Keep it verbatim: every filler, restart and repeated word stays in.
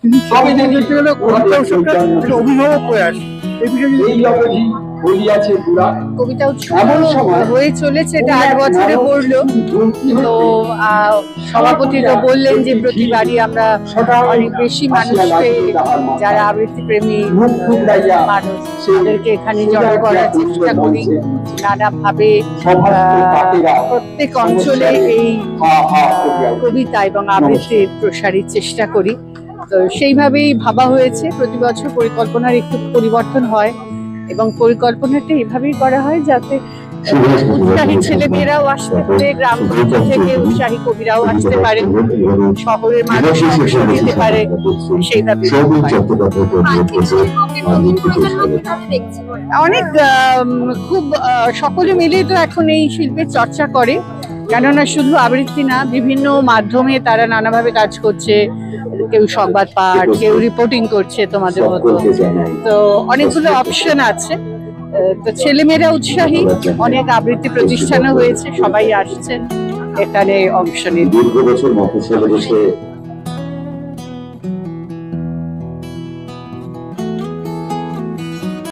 অভিভাবক প্রয়াস এই বিষয়ে কবিতা উৎসব হয়ে চলেছে, এটা আট বছরে পড়লো। তো সভাপতি তো বললেন যে প্রতিবারই আমরা অনেক বেশি মানুষকে, যারা আবৃত্তি প্রেমী মানুষ, তাদেরকে এখানে জড়ো করার চেষ্টা করি নানাভাবে। প্রত্যেক অঞ্চলে এই কবিতা এবং আবৃত্তির প্রসারের চেষ্টা করি। তো সেইভাবেই ভাবা হয়েছে, প্রতি বছর পরিকল্পনার একটু পরিবর্তন হয় এবং পরিকল্পনাটা এইভাবেই করা হয় যাতে উৎসাহী ছেলেমেয়েরাও আসতে পারে, গ্রাম থেকে উৎসাহী কবিরাও আসতে পারে, শহরের মানুষ অংশ নিতে পারে, সেইভাবে অনেক খুব সকলে মিলে তো এখন এই শিল্পের চর্চা করে। কেননা শুধু আবৃত্তি না, বিভিন্ন মাধ্যমে তারা নানাভাবে কাজ করছে। কেউ সংবাদ পাঠ, কেউ রিপোর্টিং করছে তোমাদের মতো। তো অনেকগুলো অপশন আছে। তো ছেলেমেয়েরা উৎসাহী, অনেক আবৃত্তি প্রতিষ্ঠানও হয়েছে, সবাই আসছেন এখানে অংশ নিতে।